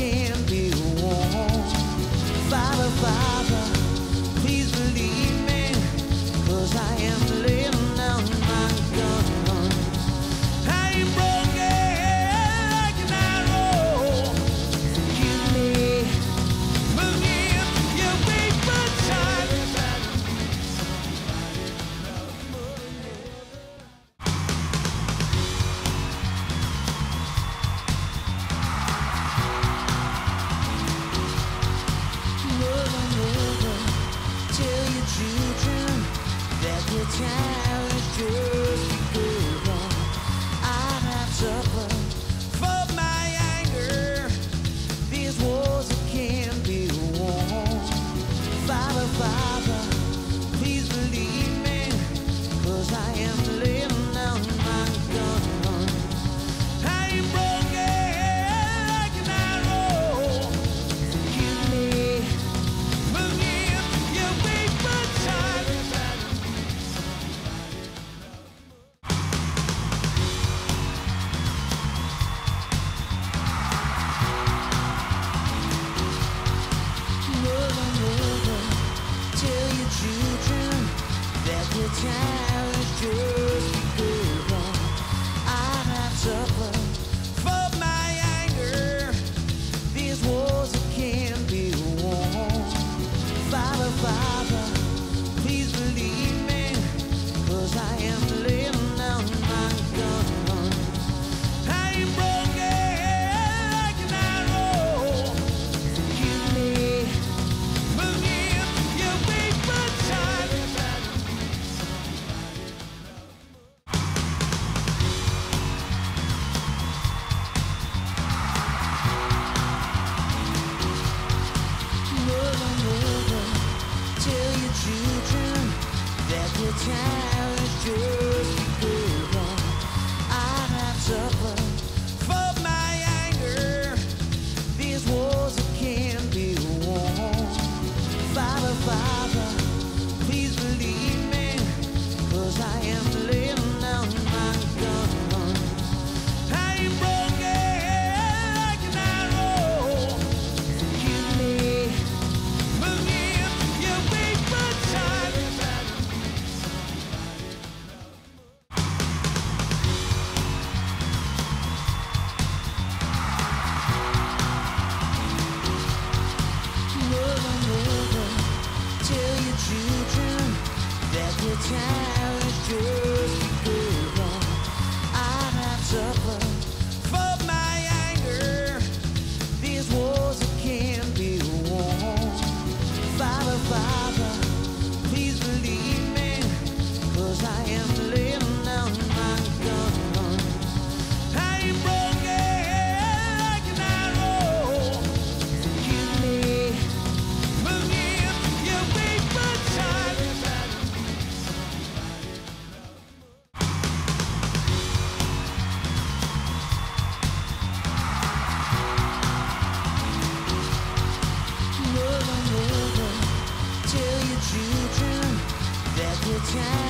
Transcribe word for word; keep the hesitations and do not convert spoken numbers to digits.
can be warm. Father, Father, please believe me, 'cause I am laying down my gun. I ain't broken like an arrow. Forgive me, forgive your paper time. Tell your children that the time is just begun. I have suffered for my anger. These wars that can't be won. Father, Father, please believe me, 'cause I am laying down my gun. I ain't broken like an arrow. Forgive me, forgive your paper time. Mother, mother, tell your children that the time is just begun. I have suffered for my anger. These wars that can't be won. Father, Father, please believe me, 'cause I am laying down my gun. I ain't broken like an arrow. Forgive me, forgive your paper time. Mother, mother, tell your children that the time is just begun. I have suffered for my anger. These wars that can't be won. Father, Father, please believe me, 'cause I am laying down my gun. I ain't broken like an arrow. Forgive me, forgive your paper time. Mother, mother, tell your children that the time is just begun. I have suffered for my anger. These wars that can't be won. Father, Father, please believe me, 'cause I am laying down my gun. I ain't broken like an arrow. Forgive me, forgive your paper time. Mother, mother, tell your children that the time